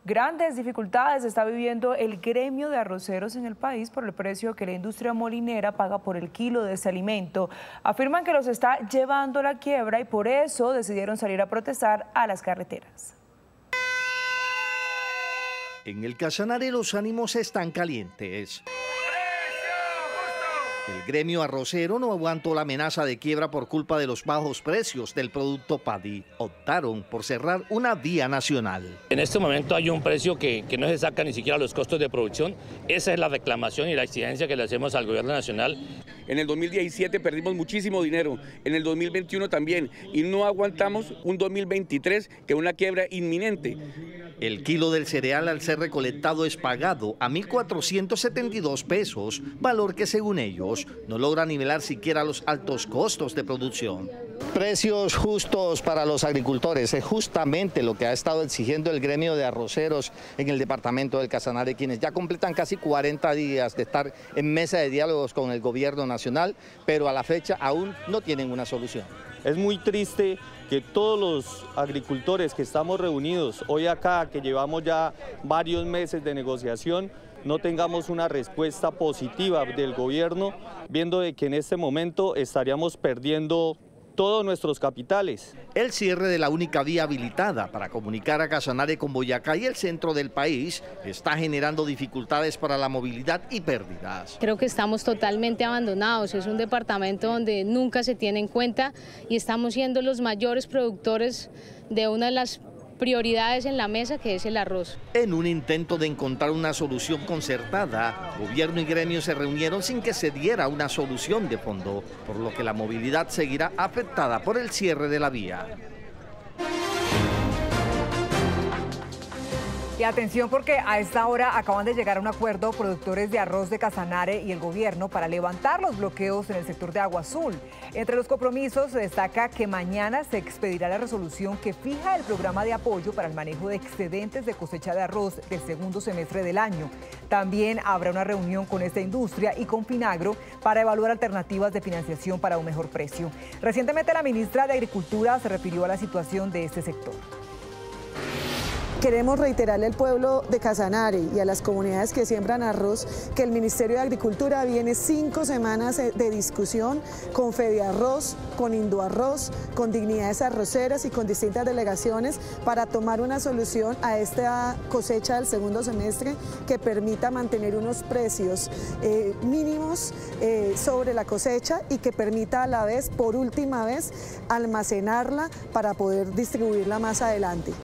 Grandes dificultades está viviendo el gremio de arroceros en el país por el precio que la industria molinera paga por el kilo de ese alimento. Afirman que los está llevando a la quiebra y por eso decidieron salir a protestar a las carreteras. En el Casanare los ánimos están calientes. El gremio arrocero no aguantó la amenaza de quiebra por culpa de los bajos precios del producto paddy. Optaron por cerrar una vía nacional. En este momento hay un precio que no se saca ni siquiera los costos de producción. Esa es la reclamación y la exigencia que le hacemos al gobierno nacional. En el 2017 perdimos muchísimo dinero, en el 2021 también, y no aguantamos un 2023 que es una quiebra inminente. El kilo del cereal al ser recolectado es pagado a 1.472 pesos, valor que según ellos no logra nivelar siquiera los altos costos de producción. Precios justos para los agricultores es justamente lo que ha estado exigiendo el gremio de arroceros en el departamento del Casanare, quienes ya completan casi 40 días de estar en mesa de diálogos con el gobierno nacional, pero a la fecha aún no tienen una solución. Es muy triste que todos los agricultores que estamos reunidos hoy acá, que llevamos ya varios meses de negociación, no tengamos una respuesta positiva del gobierno, viendo de que en este momento estaríamos perdiendo todos nuestros capitales. El cierre de la única vía habilitada para comunicar a Casanare con Boyacá y el centro del país está generando dificultades para la movilidad y pérdidas. Creo que estamos totalmente abandonados, es un departamento donde nunca se tiene en cuenta y estamos siendo los mayores productores de una de las prioridades en la mesa, que es el arroz. En un intento de encontrar una solución concertada, gobierno y gremio se reunieron sin que se diera una solución de fondo, por lo que la movilidad seguirá afectada por el cierre de la vía. Y atención porque a esta hora acaban de llegar a un acuerdo productores de arroz de Casanare y el gobierno para levantar los bloqueos en el sector de Agua Azul. Entre los compromisos se destaca que mañana se expedirá la resolución que fija el programa de apoyo para el manejo de excedentes de cosecha de arroz del segundo semestre del año. También habrá una reunión con esta industria y con Finagro para evaluar alternativas de financiación para un mejor precio. Recientemente la ministra de Agricultura se refirió a la situación de este sector. Queremos reiterarle al pueblo de Casanare y a las comunidades que siembran arroz que el Ministerio de Agricultura viene 5 semanas de discusión con Fediarroz, con Indoarroz, con Dignidades Arroceras y con distintas delegaciones para tomar una solución a esta cosecha del segundo semestre que permita mantener unos precios mínimos sobre la cosecha y que permita a la vez, por última vez, almacenarla para poder distribuirla más adelante.